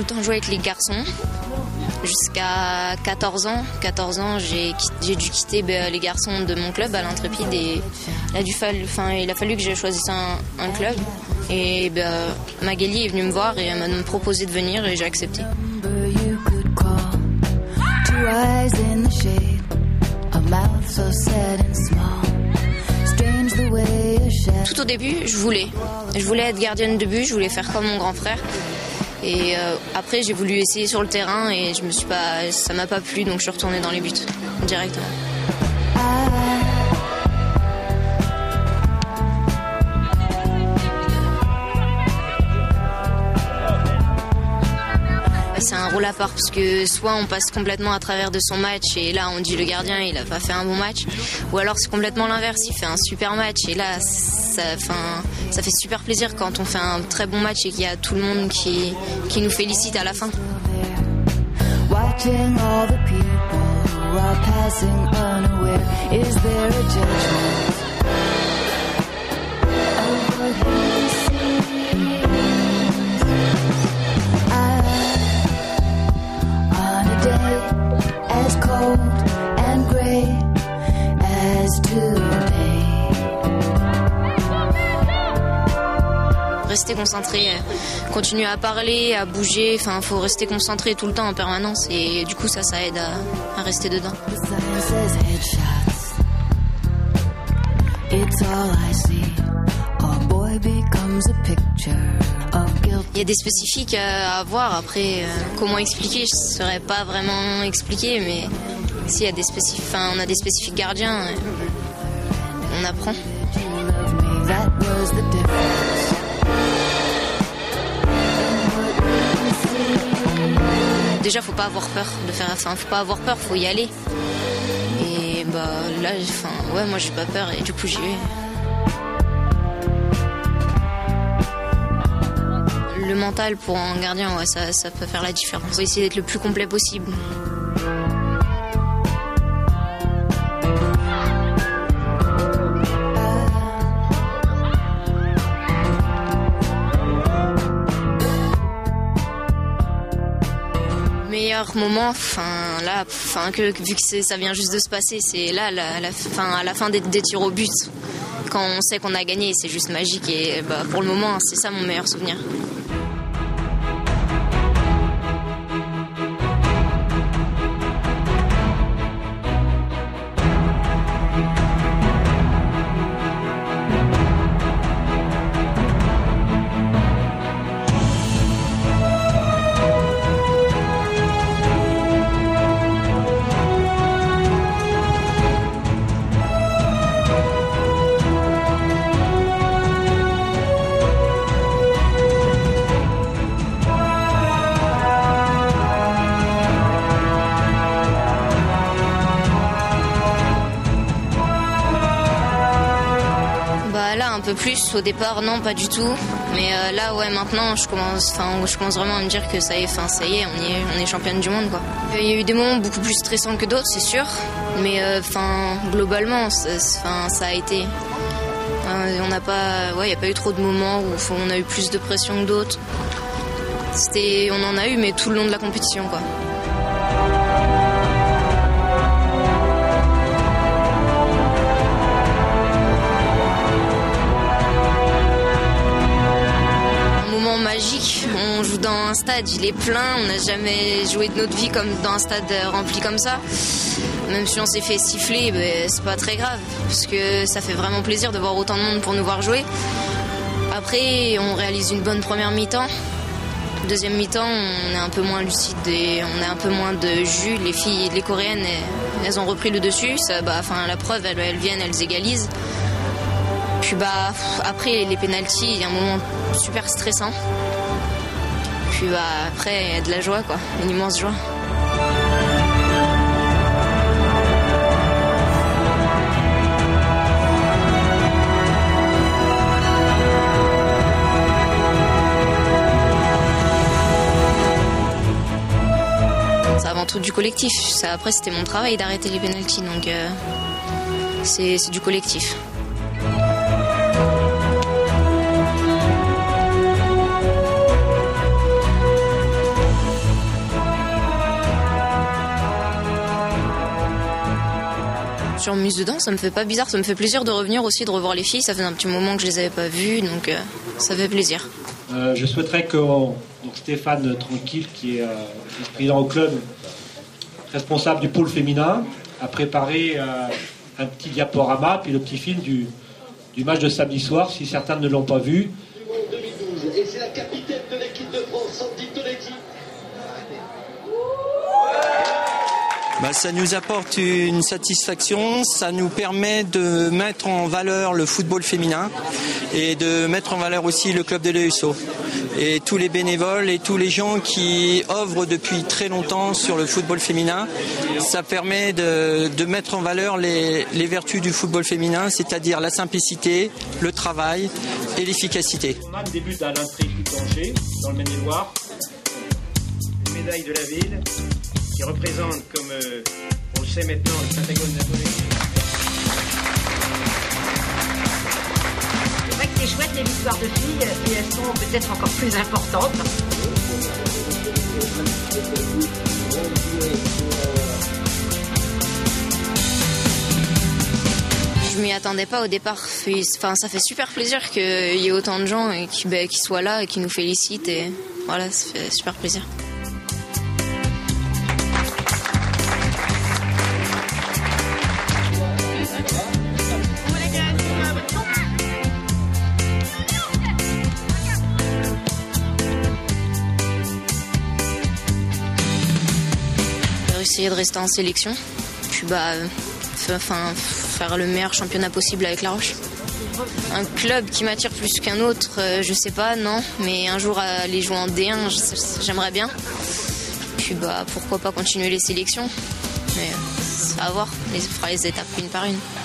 le temps joué avec les garçons jusqu'à 14 ans. 14 ans, j'ai dû quitter les garçons de mon club à l'Intrépide et il a fallu que je choisisse un club. Et Magali est venue me voir et elle m'a proposé de venir et j'ai accepté. Tout au début, je voulais être gardienne de but, je voulais faire comme mon grand frère. Et après, j'ai voulu essayer sur le terrain et ça m'a pas plu, donc je suis retournée dans les buts directement. C'est un rôle à part parce que soit on passe complètement à travers de son match et là on dit le gardien il a pas fait un bon match, ou alors c'est complètement l'inverse, il fait un super match et là ça fait super plaisir quand on fait un très bon match et qu'il y a tout le monde qui nous félicite à la fin. Rester concentré, continuer à parler, à bouger, faut rester concentré tout le temps en permanence et du coup ça aide à rester dedans. Il y a des spécifiques à avoir, après comment expliquer, je ne saurais pas vraiment expliquer, mais s'il y a des spécifiques, on a des spécifiques gardiens, on apprend. Déjà, faut pas avoir peur de faire, faut pas avoir peur, faut y aller. Et là, moi j'ai pas peur et du coup j'y vais. Le mental pour un gardien, ça peut faire la différence. Faut essayer d'être le plus complet possible. Meilleur moment, vu que ça vient juste de se passer, c'est là à la fin des tirs au but, quand on sait qu'on a gagné, c'est juste magique et pour le moment c'est ça mon meilleur souvenir. Là un peu plus, au départ non pas du tout, mais là maintenant je commence vraiment à me dire que ça y est, on est championne du monde quoi. Il y a eu des moments beaucoup plus stressants que d'autres c'est sûr, mais globalement ça a été, il n'y a pas eu trop de moments où on a eu plus de pression que d'autres. On en a eu mais tout le long de la compétition quoi. Magique, on joue dans un stade, il est plein, on n'a jamais joué de notre vie comme dans un stade rempli comme ça. Même si on s'est fait siffler, c'est pas très grave, parce que ça fait vraiment plaisir de voir autant de monde pour nous voir jouer. Après, on réalise une bonne première mi-temps. Deuxième mi-temps, on est un peu moins lucide et on a un peu moins de jus. Les coréennes, elles ont repris le dessus. La preuve, elles viennent, elles égalisent. Puis après les pénaltys, il y a un moment super stressant. Puis après il y a de la joie quoi, une immense joie. C'est avant tout du collectif. Après c'était mon travail d'arrêter les pénaltys, donc c'est du collectif. Sur mise dedans, ça me fait pas bizarre, ça me fait plaisir de revenir aussi, de revoir les filles. Ça faisait un petit moment que je les avais pas vues, donc ça fait plaisir. Je souhaiterais que donc Stéphane Tranquille, qui est vice-président au club, responsable du pôle féminin, a préparé un petit diaporama, puis le petit film du match de samedi soir, si certains ne l'ont pas vu. 2012, et c'est la capitaine de l'équipe de France, Sandy Tonetti. Ça nous apporte une satisfaction, ça nous permet de mettre en valeur le football féminin et de mettre en valeur aussi le club de l'ESO. Et tous les bénévoles et tous les gens qui œuvrent depuis très longtemps sur le football féminin, ça permet de mettre en valeur les vertus du football féminin, c'est-à-dire la simplicité, le travail et l'efficacité. On a le début d'Alain Trécu-Danger dans le Maine-et-Loire, une médaille de la ville qui représente, comme on le sait maintenant, le Pentagone japonais. C'est vrai que c'est chouette les victoires de filles et elles sont peut-être encore plus importantes. Je m'y attendais pas au départ. Enfin, ça fait super plaisir qu'il y ait autant de gens qui soient là et qui nous félicitent. Et voilà, ça fait super plaisir. Essayer de rester en sélection, puis faire le meilleur championnat possible avec La Roche. Un club qui m'attire plus qu'un autre, je sais pas, non, mais un jour aller jouer en D1, j'aimerais bien. Puis pourquoi pas continuer les sélections, mais ça va voir, on fera les étapes une par une.